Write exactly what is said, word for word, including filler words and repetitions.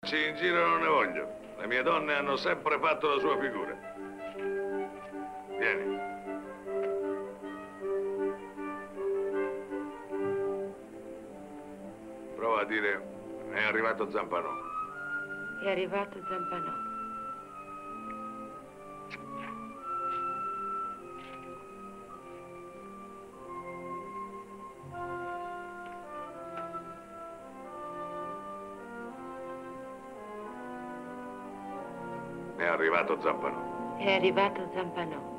Sì, in giro non ne voglio. Le mie donne hanno sempre fatto la sua figura. Vieni. Prova a dire, è arrivato Zampanò. È arrivato Zampanò. È arrivato Zampanò. È arrivato Zampanò.